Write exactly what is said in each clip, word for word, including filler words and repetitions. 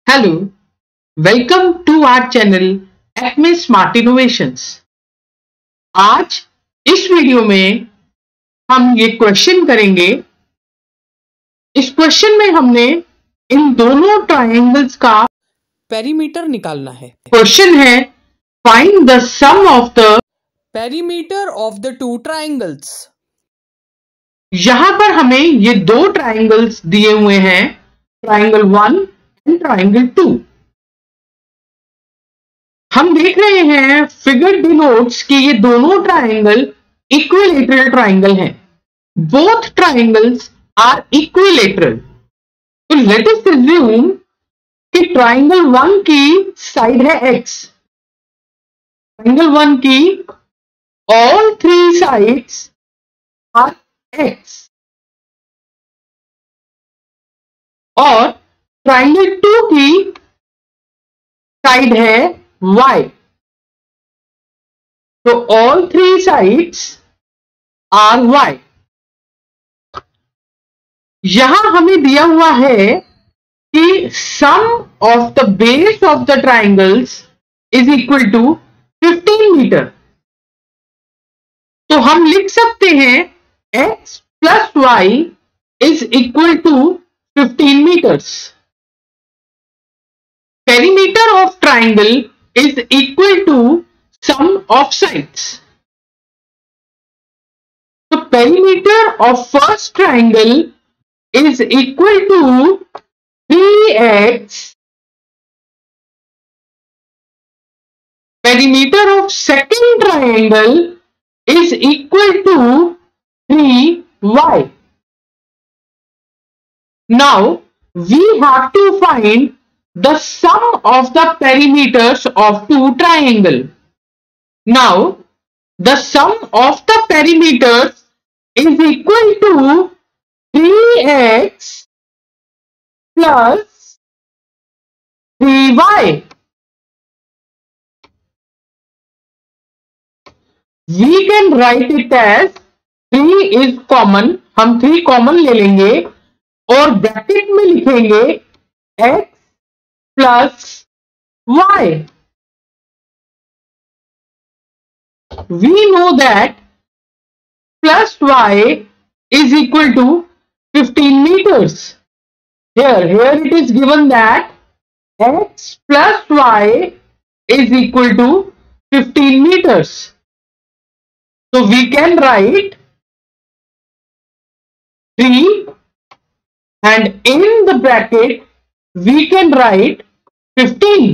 Hello, welcome to our channel Acme smart innovations. आज इस video में हम ये क्वेश्चन करेंगे। इस क्वेश्चन में हमने इन दोनों ट्रायंगल्स का पेरीमीटर निकालना है। क्वेश्चन है find the sum of the perimeter of the two triangles. यहां पर हमें ये दो ट्रायंगल्स दिए हुए हैं, triangle one and triangle two. हम देख रहे हैं फिगर डिनोट्स कि ये दोनों ट्रायंगल इक्विलेटरल ट्रायंगल हैं। Both triangles are equilateral. तो लेट अस अज्यूम कि ट्रायंगल वन की साइड है एक्स। ट्रायंगल वन की all three sides are x और ट्रायंगल टू की साइड है y। तो all three sides are y। यहां हमें दिया हुआ है कि sum of the base of the triangles is equal to fifteen metre. तो हम लिख सकते हैं x plus y is equal to fifteen metres. Perimeter of triangle is equal to sum of sides. So perimeter of first triangle is equal to three x. Perimeter of second triangle is equal to three y. Now we have to find the sum of the perimeters of two triangle. Now the sum of the perimeters is equal to three x plus three y. We can write it as three is common. हम three common ले लेंगे और bracket में लिखेंगे x plus y. We know that plus y is equal to fifteen meters. Here, here it is given that x plus y is equal to fifteen meters. So we can write three and in the bracket we can write fifteen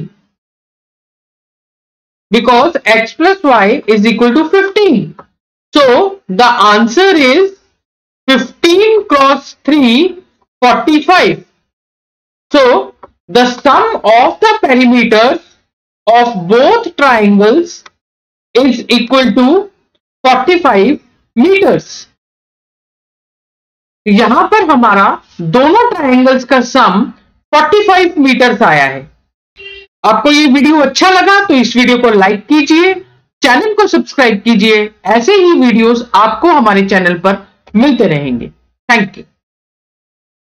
because x plus y is equal to fifteen. So the answer is fifteen cross three, forty-five. So the sum of the perimeters of both triangles is equal to forty-five meters. यहां पर हमारा दोनों triangles का सम पैंतालीस metres आया है। आपको ये वीडियो अच्छा लगा तो इस वीडियो को लाइक कीजिए, चैनल को सब्सक्राइब कीजिए। ऐसे ही वीडियोस आपको हमारे चैनल पर मिलते रहेंगे। Thank you.